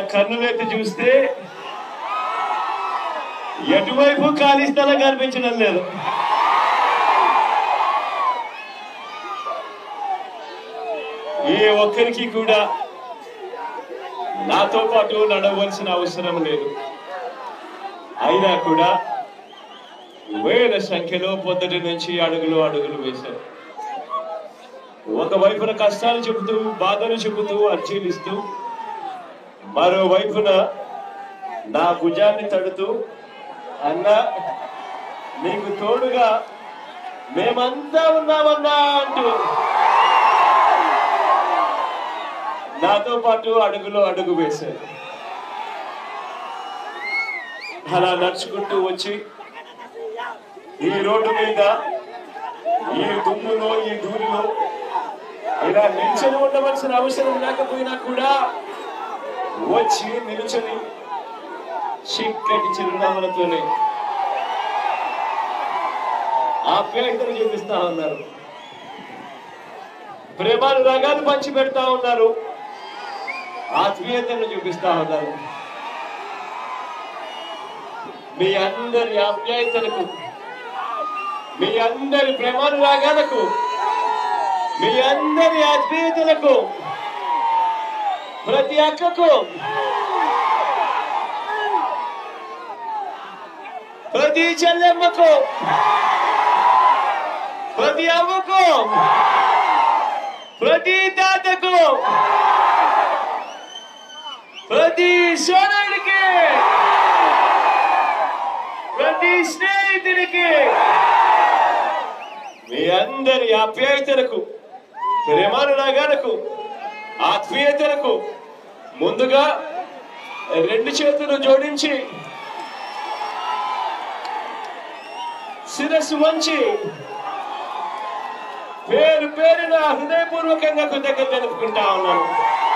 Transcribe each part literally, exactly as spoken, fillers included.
కన్నులెత్తి చూస్తే ఎటువైపు ఖాళీ స్థలం కనిపించడం లేదు. ఏ ఒక్కరికి కూడా నాతో పాటు నడవలసిన అవసరం లేదు. అయినా కూడా వేల సంఖ్యలో పొద్దుటి నుంచి అడుగులు అడుగులు వేశారు. ఒకవైపున కష్టాలు చెబుతూ, బాధలు చెబుతూ, అర్జీలిస్తూ, మరోవైపున నా భుజాన్ని తడుతూ, అన్నా నీకు తోడుగా మేమంతా ఉన్నామన్నా అంటూ నాతో పాటు అడుగులో అడుగు వేశారు. అలా నడుచుకుంటూ వచ్చి ఈ రోడ్డు మీద ఈ దుమ్ములో ఈ ధూళిలో ఇలా నిల్చొని ఉండవలసిన అవసరం లేకపోయినా కూడా వచ్చి నిలుచొని చిక్కటి చిరునామలతోనే ఆప్యాయతను చూపిస్తా ఉన్నారు. ప్రేమాను రాగాలు పంచి పెడతా ఉన్నారు. ఆత్మీయతను చూపిస్తా ఉన్నారు. మీ అందరి ఆప్యాయతలకు, మీ అందరి ప్రేమానురాగాలకు, మీ అందరి ఆత్మీయతలకు, ప్రతి అక్కకు, ప్రతి చెల్లెమ్మకు, ప్రతి అమ్మకు, ప్రతి తాతకు, ప్రతి సోదరుడికి, ప్రతి స్నేహితుడికి, మీ అందరి ఆప్యాయతలకు, ప్రేమానురాగాలకు, ఆత్మీయతలకు ముందుగా రెండు చేతులు జోడించి శిరస్సు వంచి పేరు పేరున హృదయపూర్వకంగా కృతజ్ఞత తెలుపుకుంటా ఉన్నాను.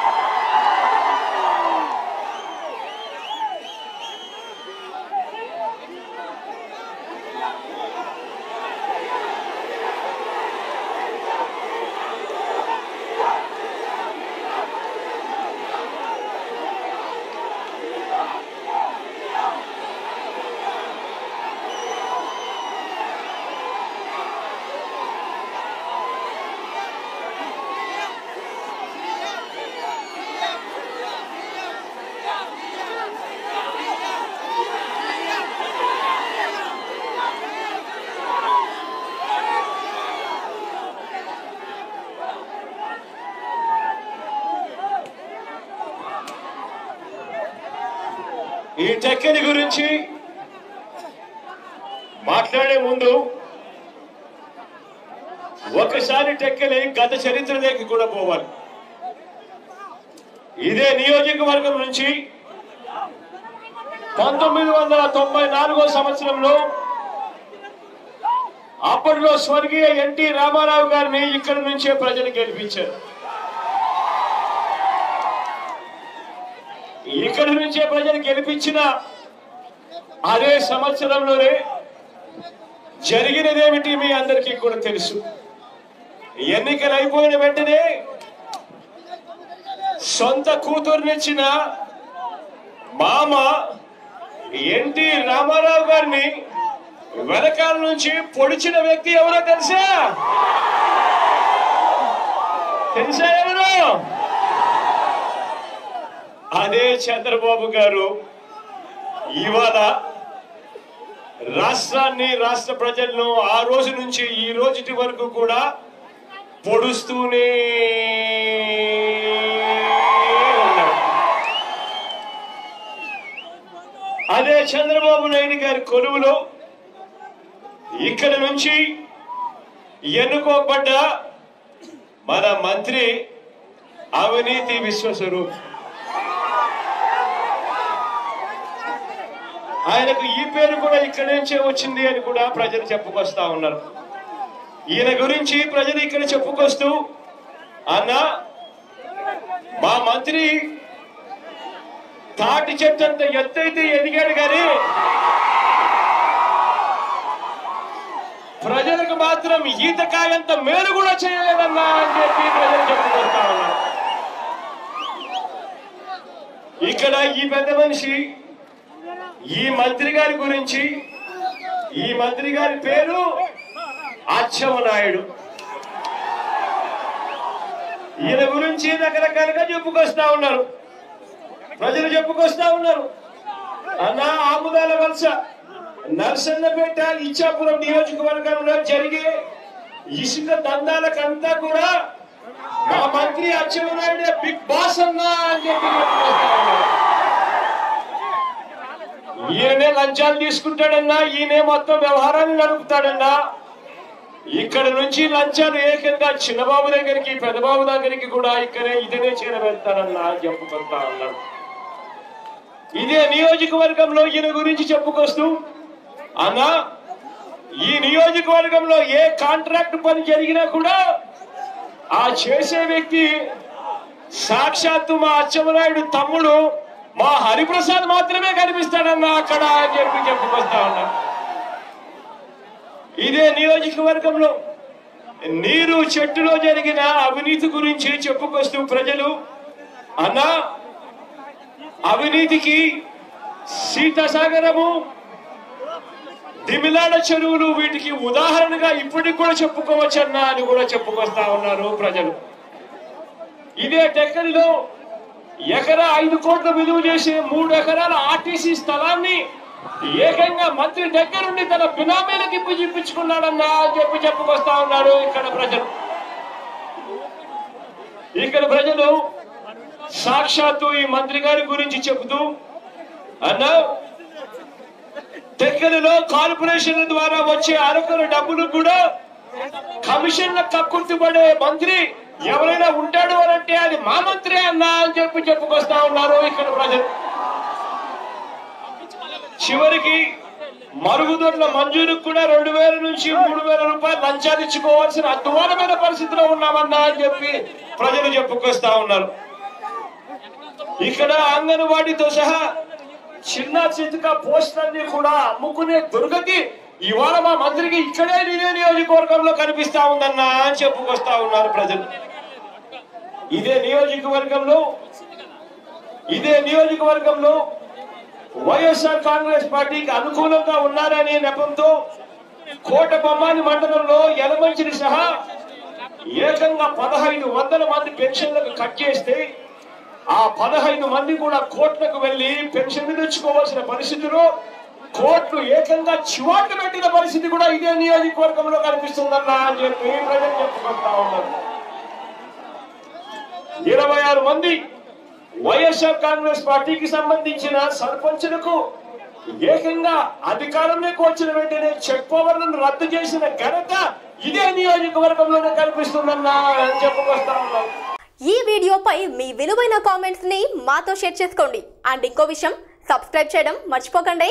ఈ టెక్కని గురించి మాట్లాడే ముందు ఒకసారి టెక్కని గత చరిత్రలోకి కూడా పోవాలి. ఇదే నియోజకవర్గం నుంచి పంతొమ్మిది వందల తొంభై నాలుగో సంవత్సరంలో అప్పట్లో స్వర్గీయ ఎన్టీ రామారావు గారిని ఇక్కడి నుంచే ప్రజలు గెలిపించారు. ఇక్కడి నుంచే ప్రజలు గెలిపించిన అదే సంవత్సరంలోనే జరిగినదేమిటి మీ అందరికీ కూడా తెలుసు. ఎన్నికలు అయిపోయిన వెంటనే సొంత కూతుర్నిచ్చిన మామ ఎన్టీ రామారావు గారిని వెనకాల నుంచి పొడిచిన వ్యక్తి ఎవరో తెలుసా? తెలుసా ఎవరు? అదే చంద్రబాబు గారు. ఇవాళ రాష్ట్రాన్ని, రాష్ట్ర ప్రజలను ఆ రోజు నుంచి ఈ రోజుటి వరకు కూడా పొడుస్తూనే ఉన్నారు. అదే చంద్రబాబు నాయుడు గారి కొలువులో ఇక్కడ నుంచి ఎన్నుకోబడ్డ మన మంత్రి అవినీతి విశ్వస్వరూప్, ఆయనకు ఈ పేరు కూడా ఇక్కడి నుంచే వచ్చింది అని కూడా ప్రజలు చెప్పుకొస్తా ఉన్నారు. ఈయన గురించి ప్రజలు ఇక్కడ చెప్పుకొస్తూ, అన్న మా మంత్రి తాటి చెట్టు అంత ఎత్తైతే ఎదిగాడు కానీ ప్రజలకు మాత్రం ఈతకాయంత మేలు కూడా చేయలేదన్నా అని చెప్పి ప్రజలు చెప్పుకొస్తా ఉన్నారు. ఇక్కడ ఈ పెద్ద మనిషి ఈ మంత్రి గారి గురించి, ఈ మంత్రి గారి పేరు అచ్చెన్నాయుడు. ఈయన గురించి రకరకాలుగా చెప్పుకొస్తా ఉన్నారు, ప్రజలు చెప్పుకొస్తా ఉన్నారు. అన్న ఆముదాల వలస నర్సన్నపేట ఇచ్చాపురం నియోజకవర్గంలో జరిగే ఇసుక దందాలకంతా కూడా మా మంత్రి అచ్చెన్నాయుడే బిగ్ బాస్ అన్నా అని చెప్పి చెప్పుకొస్తా ఉన్నారు. ఈయనే లంచాలు తీసుకుంటాడన్నా, ఈయనే మొత్తం వ్యవహారాన్ని నడుపుతాడన్నా. ఇక్కడ నుంచి లంచాలు ఏకంగా చిన్నబాబు దగ్గరికి, పెద్దబాబు దగ్గరికి కూడా ఇక్కడే ఇతనే చేరవేస్తాడన్నా చెప్పుకొస్తా ఉన్నాడు. ఇదే నియోజకవర్గంలో ఈయన గురించి చెప్పుకొస్తూ, అన్నా ఈ నియోజకవర్గంలో ఏ కాంట్రాక్ట్ పని జరిగినా కూడా ఆ చేసే వ్యక్తి సాక్షాత్తు మా అచ్చెన్నాయుడు తమ్ముడు మా హరిప్రసాద్ మాత్రమే కనిపిస్తాడన్నా అక్కడ అని చెప్పి చెప్పుకొస్తా ఉన్నా. ఇదే నియోజకవర్గంలో నీరు చెట్టులో జరిగిన అవినీతి గురించి చెప్పుకొస్తూ ప్రజలు, అన్నా అవినీతికి సీతాసాగరము, దిమిలాడ చెరువులు వీటికి ఉదాహరణగా ఇప్పటికి కూడా చెప్పుకోవచ్చన్నా అని కూడా చెప్పుకొస్తా ఉన్నారు ప్రజలు. ఇదే టెక్కలిలో ఎకరా ఐదు కోట్ల విలువ చేసే మూడు ఎకరాల ఆర్టీసీ స్థలాన్ని ఏకంగా మంత్రి దగ్గరుండి తన బినామీలకు ఇప్పు చూపించుకున్నాడన్నా అని చెప్పి చెప్పుకొస్తా ఉన్నారు ఇక్కడ ప్రజలు. ఇక్కడ ప్రజలు సాక్షాత్తు ఈ మంత్రి గారి గురించి చెబుతూ, అన్నా టెక్కలిలో కార్పొరేషన్ల ద్వారా వచ్చే అరకుల డబ్బులు కూడా కమిషన్ల కక్కుర్తిపడే మంత్రి ఎవరైనా ఉంటాడు అనంటే అది మా మంత్రి అన్నా అని చెప్పి చెప్పుకొస్తా ఉన్నారు ఇక్కడ ప్రజలు. చివరికి మరుగుదొడ్ల మంజూరుకు కూడా రెండు వేల నుంచి మూడు వేల రూపాయలు లంచాలు ఇచ్చుకోవాల్సిన అధ్వానమైన పరిస్థితిలో ఉన్నామన్నా అని చెప్పి ప్రజలు చెప్పుకొస్తా ఉన్నారు. ఇక్కడ అంగన్వాడీతో సహా చిన్న చితక పోస్టులన్నీ కూడా అమ్ముకునే దుర్గతి ఇవాళ మా మంత్రికి ఇక్కడే ఇదే నియోజకవర్గంలో కనిపిస్తా ఉందన్నా అని చెప్పుకొస్తా ఉన్నారు ప్రజలు. ఇదే నియోజకవర్గంలో ఇదే నియోజకవర్గంలో వైఎస్ఆర్ కాంగ్రెస్ పార్టీకి అనుకూలంగా ఉన్నారనే నెపంతో కోట బొమ్మాని మండలంలో యలమంచిని సహా ఏకంగా పదహైదు వందల మంది పెన్షన్లకు కట్ చేస్తే ఆ పదహైదు మంది కూడా కోట్లకు వెళ్లి పెన్షన్ తెచ్చుకోవాల్సిన పరిస్థితిలో కోట్లు ఏకంగా చివాట్లు పెట్టిన పరిస్థితి కూడా ఇదే నియోజకవర్గంలో కనిపిస్తుందన్నా అని చెప్పి ప్రజలు చెప్పుకుంటా ఉన్నారు. ఇరవై ఆరు మంది వైఎస్ఆర్ కాంగ్రెస్ పార్టీకి సంబంధించిన సర్పంచులకు ఏకంగా అధికారంలోకి వచ్చిన వెంటనే చెక్ పవర్లను రద్దు చేసిన ఘనత ఇదే నియోజకవర్గంలోనే కనిపిస్తుందన్నా అని చెప్పుకొస్తా ఉన్నాం. ఈ వీడియోపై మీ విలువైన కామెంట్స్ ని మాతో షేర్ చేసుకోండి. అండ్ ఇంకో విషయం, సబ్స్క్రైబ్ చేయడం మర్చిపోకండి.